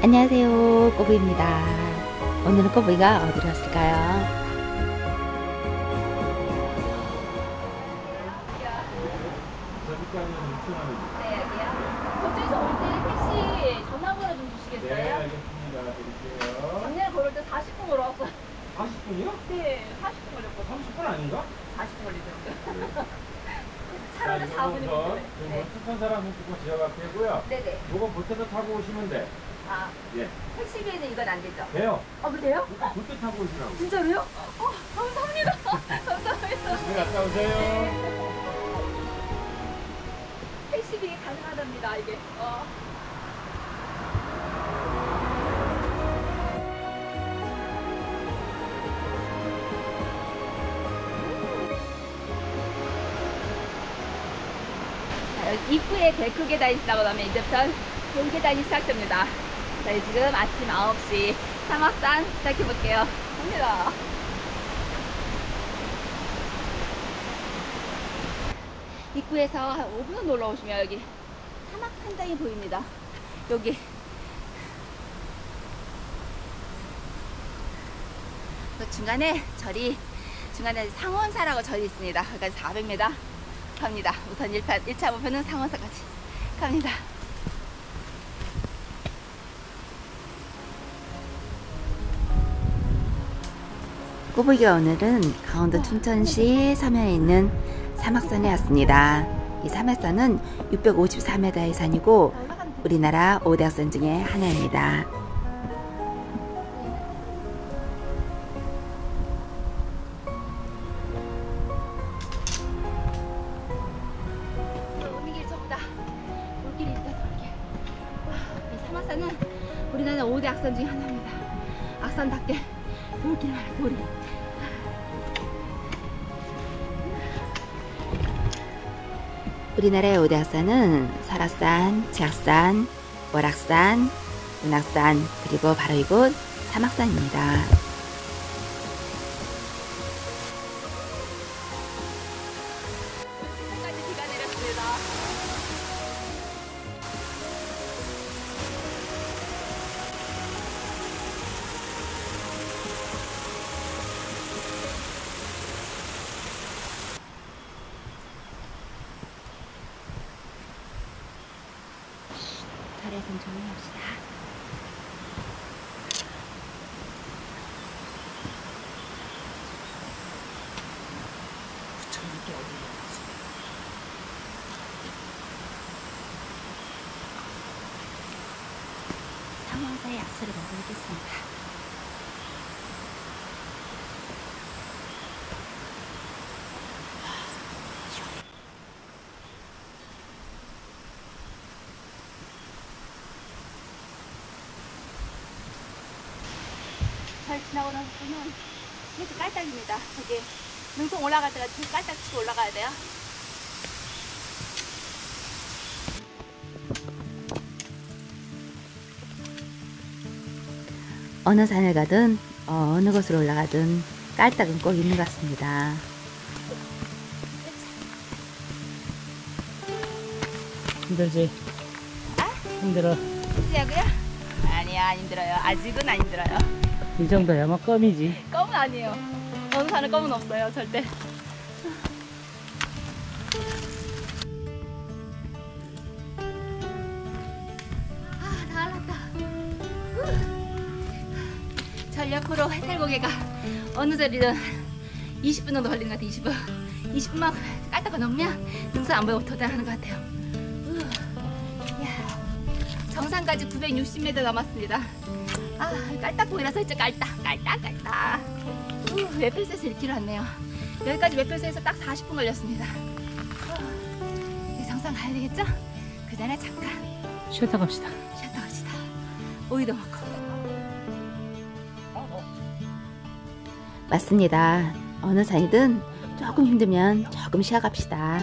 안녕하세요, 꼬부입니다. 오늘은 꼬부이가 어디로 갔을까요? 네, 여기요. 저쪽에서 올 때 택시 전화번호 좀 주시겠어요? 네, 알겠습니다. 드릴게요. 작년에 걸을 때 40분 걸어왔어요. 40분이요? 네, 40분 걸렸거든요. 30분 아닌가? 40분 걸리던데. 자, 차로는 이거 4분이면 네. 특선 사람은 그거 지나갈게고요. 네네. 요거 보태서 타고 오시면 돼. 아, 예. 택시비에는 이건 안 되죠? 돼요. 아, 그래요? 보태 타고 오시라고. 진짜로요? 감사합니다. 감사합니다. 네, 갔다 오세요. 네. 택시비 가능하답니다, 이게. 입구에 데크 계단이 지나고 나면 이제부터 본 계단이 시작됩니다. 저희 지금 아침 9시 사막산 시작해볼게요. 갑니다. 입구에서 한 5분 올라오시면 여기 사막산장이 보입니다. 여기 중간에 상원사라고 절이 있습니다. 여기까지 400m 갑니다. 우선 1차 목표는 상원사까지 갑니다. 꼬부이가 오늘은 강원도 춘천시 서면에 있는 사막산에 왔습니다. 이 사막산은 654m의 산이고 우리나라 5대 악산 중에 하나입니다. 오는 길이 좁다. 돌길이 있다, 돌길. 이 사막산은 우리나라 5대 악산 중에 하나입니다. 악산답게 돌길 말고 돌이. 우리나라의 5대 악산은 설악산, 지악산, 월악산, 운악산, 그리고 바로 이곳 사막산입니다. 까지 비가 내렸습니다. 절에선 조용히 합시다. 상원사의 약수를 먹어보겠습니다. 절 지나고 나서는 계속 깔딱입니다. 저기 능성 올라갈 때가 계속 깔딱 치고 올라가야 돼요. 어느 산을 가든 어느 곳으로 올라가든 깔딱은 꼭 있는 것 같습니다. 힘들지? 힘들어. 힘드냐고요? 아니야, 안 힘들어요. 아직은 안 힘들어요. 이 정도야 뭐 껌이지. 껌은 아니에요. 어느 산에 껌은 없어요, 절대. 아, 다 알았다. 절 옆으로 해탈고개가 어느 자리든 20분 정도 걸리는 것 같아요. 20분만 깔딱거 넘으면 능선 안 보이고 도달하는 것 같아요. 이야, 정상까지 960m 남았습니다. 아, 깔딱고기라서 진짜 깔딱. 웹필스에서 1km 왔네요. 여기까지 웹필스에서 딱 40분 걸렸습니다. 이제 정상 가야 되겠죠? 그 전에 잠깐 쉬었다 갑시다. 쉬었다 갑시다. 오이도 먹고. 맞습니다. 어느 산이든 조금 힘들면 조금 쉬어갑시다.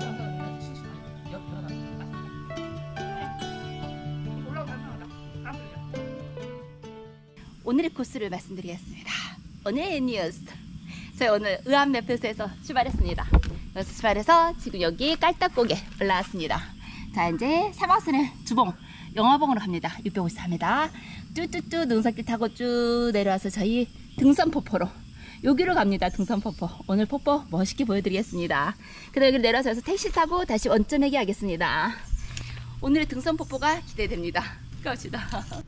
오늘의 코스를 말씀드리겠습니다. 오늘의 뉴스. 저희 오늘 의암 맵표소에서 출발했습니다. 여기서 출발해서 지금 여기 깔딱고개 올라왔습니다. 자, 이제 사막산의 주봉 영화봉으로 갑니다. 654m. 뚜뚜뚜 능선길 타고 쭉 내려와서 저희 등산폭포로 여기로 갑니다. 등산폭포. 오늘 폭포 멋있게 보여드리겠습니다. 그다음에 여기 내려서 택시 타고 다시 원점에게 하겠습니다. 오늘의 등산폭포가 기대됩니다. 갑시다.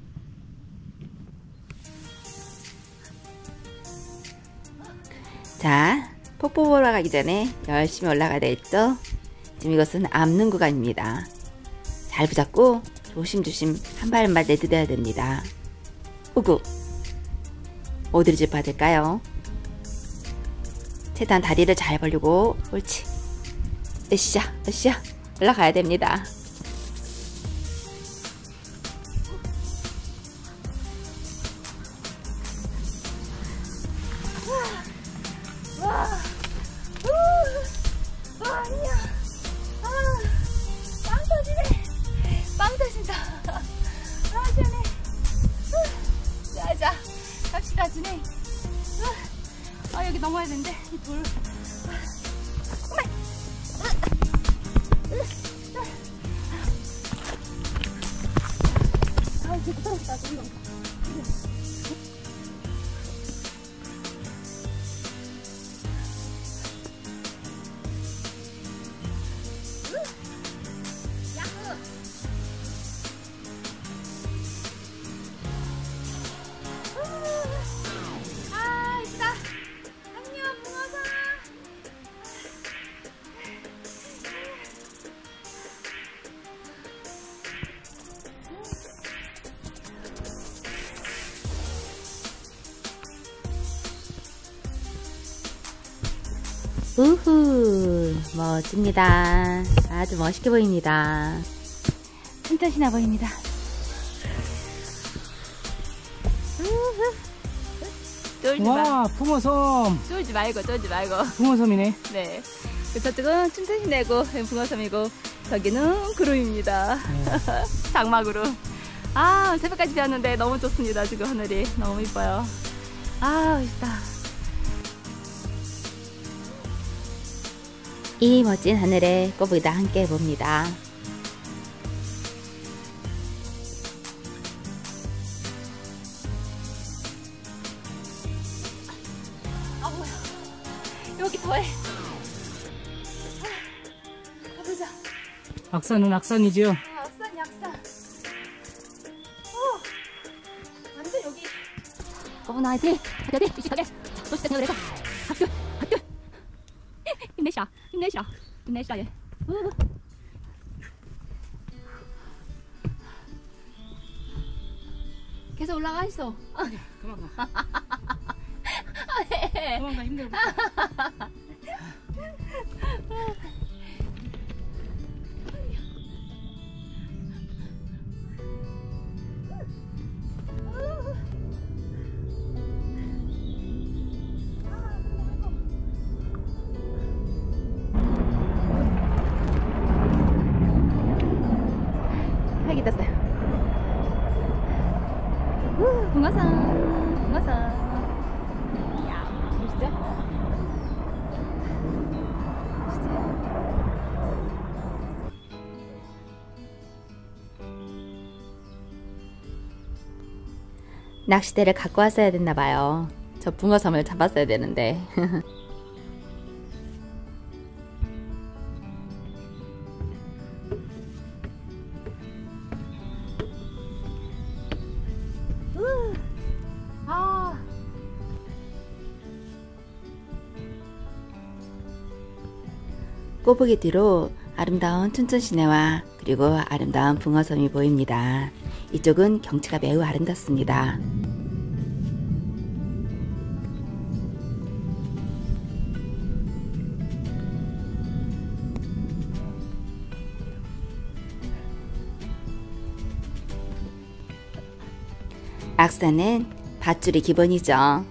자, 폭포 보러 가기 전에 열심히 올라가야 되겠죠? 지금 이것은 암릉 구간입니다. 잘 붙잡고 조심조심 한 발 한 발 내딛어야 됩니다. 우구! 어디로 짚어야 될까요? 최대한 다리를 잘 벌리고 옳지. 으쌰 으쌰 올라가야 됩니다. 아니야. 빵 터지네. 빵 터진다. 시원해. 자자, 갑시다, 진행. 여기 넘어야 되는데, 이 돌. 진짜 떨어졌다, 좀. 우후 멋집니다. 아주 멋있게 보입니다. 튼튼시나 보입니다. 쫄지 마. 와, 붕어섬. 쫄지 말고. 붕어섬이네. 네. 저쪽은 춘천시내고 붕어섬이고 저기는 구름입니다. 장마구름. 새벽까지 비왔는데 너무 좋습니다. 지금 하늘이 너무 이뻐요. 멋있다. 이 멋진 하늘에 꼬부기도 함께 봅니다. 뭐야. 여기 더해. 가보자. 악산은 악산이지요. 악산. 완전 여기. 꼬부나 화이팅. 가자, 씩씩하게. 멋있다, 그래서. 학교. 힘내셔, 얘. 계속 올라가 있어. 그만 가. 그만 가, 힘들어. 헬기 떴어요. 붕어섬. 이야, 멋있죠? 낚싯대를 갖고 왔어야 됐나봐요. 저 붕어섬을 잡았어야 되는데. 꼬부기 뒤로 아름다운 춘천 시내와 그리고 아름다운 붕어섬이 보입니다. 이쪽은 경치가 매우 아름답습니다. 악산은 밧줄이 기본이죠.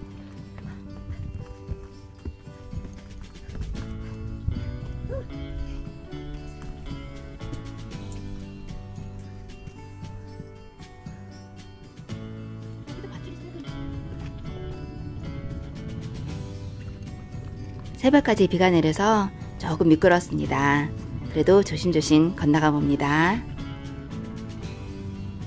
새벽까지 비가 내려서 조금 미끄럽습니다. 그래도 조심조심 건너가 봅니다.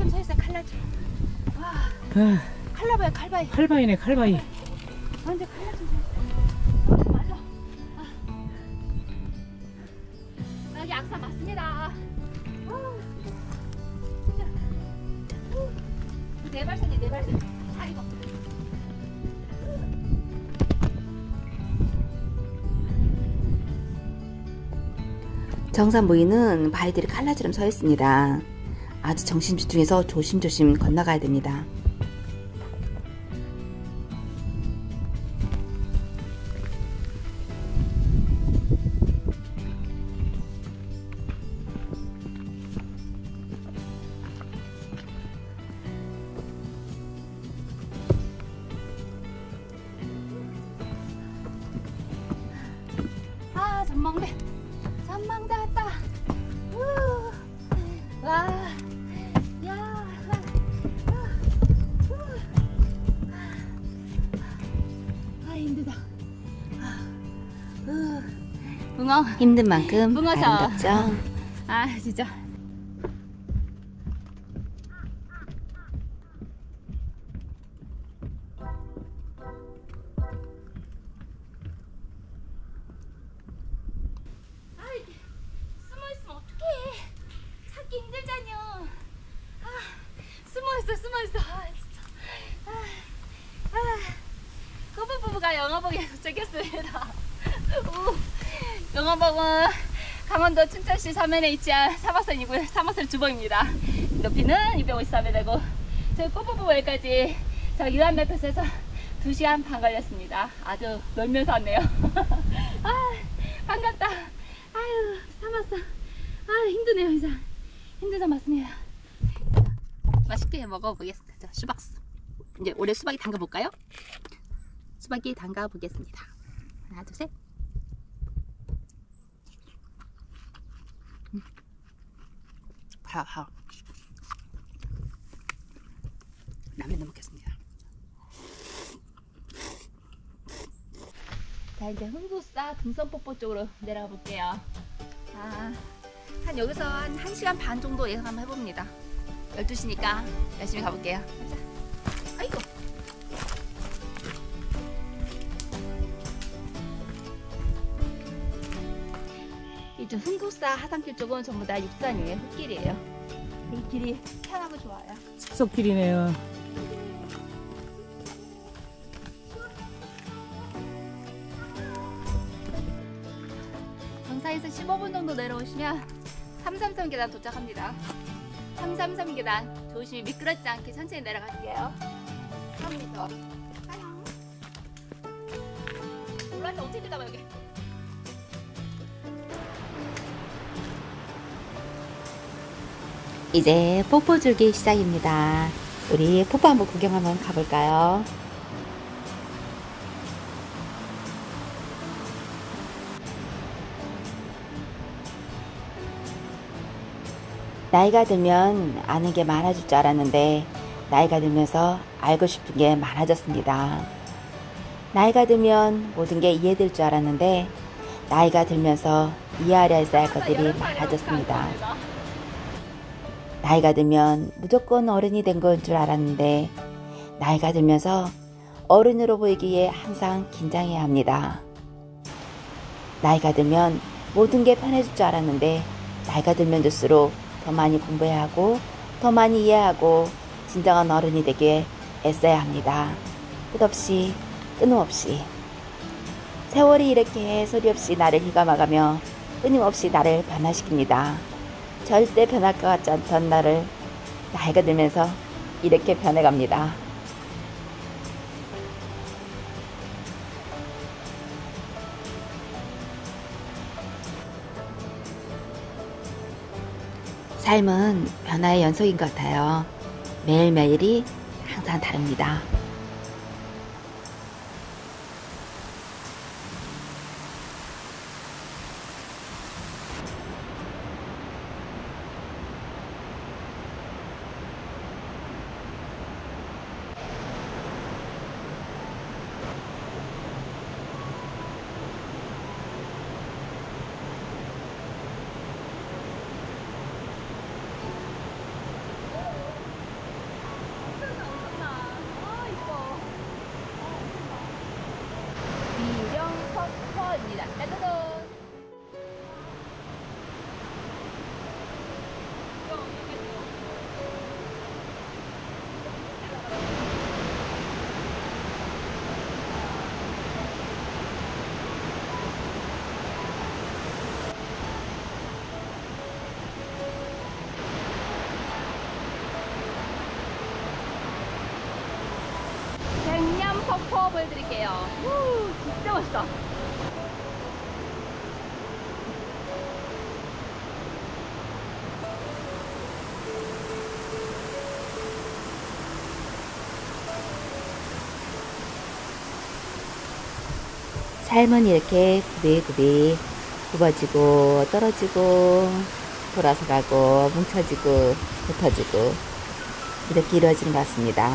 칼날처럼 서 있어요. 칼날처럼. 와, 아, 칼라바야 칼바이. 칼바위네, 칼바위. 완전 칼날처럼 서 있어요. 맞아. 여기 악산 맞습니다. 네 발선이 네 발선. 아이고. 정상 부위는 바위들이 칼날처럼 서 있습니다. 아주 정신 집중해서 조심조심 건너가야 됩니다. 아, 전망대. 전망대 왔다. 우. 와. 야. 아, 힘들다. 붕어. 힘든 만큼 붕어서. 아름답죠? 아, 진짜. 숨어있으면 어떡해. 찾기 힘들잖여. 아, 숨어있어. 아, 진짜. 꼬부부부가 영화보기에 도착했습니다. 영화보은 강원도 춘천시 서면에 위치한 3호선이고요. 3호선 주봉입니다. 높이는 254m고 저희 꼬부부부 여기까지 저 유한맵에서 2시간 반 걸렸습니다. 아주 놀면서 왔네요. 아, 반갑다. 아유, 참았어. 아, 힘드네요, 이제. 힘들다 맞습니다. 맛있게 먹어보겠습니다. 자, 수박. 이제 올해 수박이 담가볼까요? 수박이 담가보겠습니다. 하나, 둘, 셋. 하하. 라면도 먹겠습니다. 자, 이제 흥부사 등선폭포 쪽으로 내려가 볼게요. 아, 한 여기서 한 1시간 반 정도 예상 한번 해봅니다. 12시니까 열심히 가볼게요. 가자. 아이고. 이쪽 흥부사 하산길 쪽은 전부 다 육산이에요. 흙길이에요. 이 길이 편하고 좋아요. 숲속길이네요. 경사에서 15분 정도 내려오시면 333 계단 도착합니다. 333 계단 조심히 미끄럽지 않게 천천히 내려갈게요. 3m. 가요. 올라갈 때 어떻게 들어가 여기? 이제 폭포 줄기 시작입니다. 우리 폭포 한번 구경 한번 가볼까요? 나이가 들면 아는 게 많아질 줄 알았는데 나이가 들면서 알고 싶은 게 많아졌습니다. 나이가 들면 모든 게 이해될 줄 알았는데 나이가 들면서 이해하려 했어야 할 것들이 많아졌습니다. 나이가 들면 무조건 어른이 된 건 줄 알았는데 나이가 들면서 어른으로 보이기 위해 항상 긴장해야 합니다. 나이가 들면 모든 게 편해질 줄 알았는데 나이가 들면 들수록 더 많이 공부해야 하고 더 많이 이해하고 진정한 어른이 되기 위해 애써야 합니다. 끝없이 끊임없이 세월이 이렇게 소리 없이 나를 휘감아가며 끊임없이 나를 변화시킵니다. 절대 변할 것 같지 않던 나를 나이가 들면서 이렇게 변해갑니다. 삶은 변화의 연속인 것 같아요. 매일매일이 항상 다릅니다. 짜자잔. 백년 폭포 보여드릴게요. 우, 진짜 멋있다. 삶은 이렇게 구비구비 굽어지고 떨어지고 돌아서 가고 뭉쳐지고 흩어지고 이렇게 이루어지는 것 같습니다.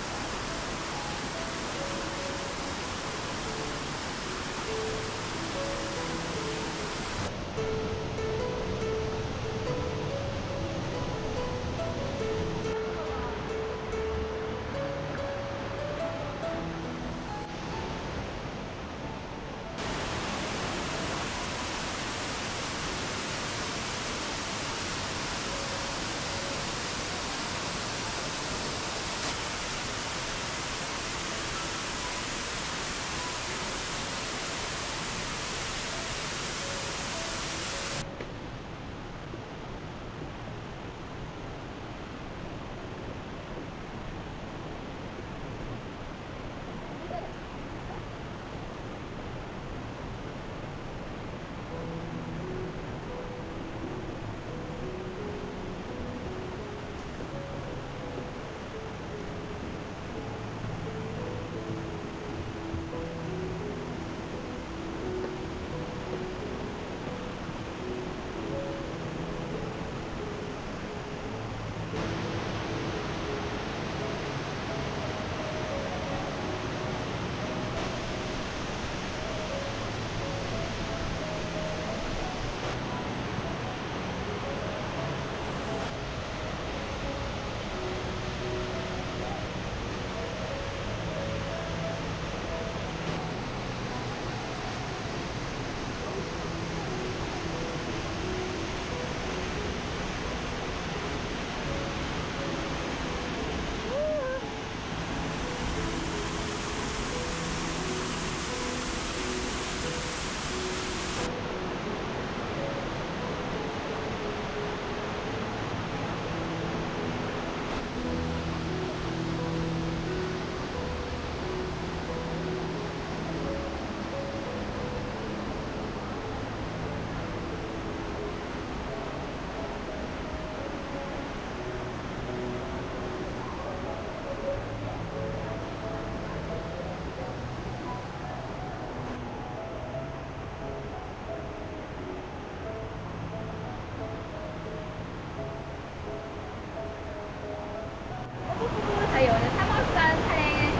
저희 오늘 3월산 차량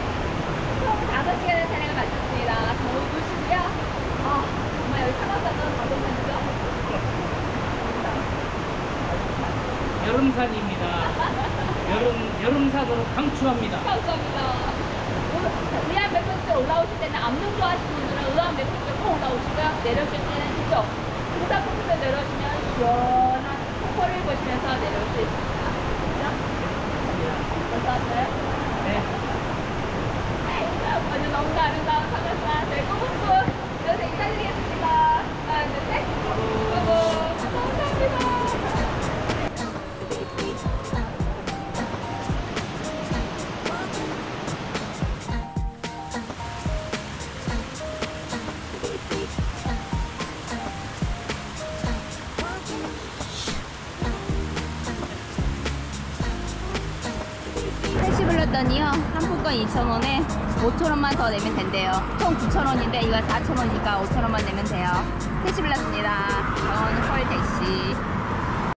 총 5시간의 차량을 마쳤습니다. 거의 도시고요. 정말 여기 3월산은 가보셨죠? 여름산입니다. 여름산으로 강추합니다. 감사합니다. 의암 맵버스 올라오실 때는 암릉도 하시는 분들은 의암 맵버스 꼭 올라오시고요. 내려오실 때는 이쪽 등산코스로 내려오시면 시원한 폭포를 보시면서 내려올 수 있습니다. 그렇죠? 어떠셨어요? 네. 먼저 너무 아름다운 사과산 저희 꼬북꾼 이어서 인사드리겠습니다. 하나, 둘, 셋. 꼬북 감사합니다. 택시 불렀더니요 상품권 2,000원에 5,000원만 더 내면 된대요. 총 9,000원인데 이거 4,000원이니까 5,000원만 내면 돼요. 택시 불렀습니다. 강원 서울 택시.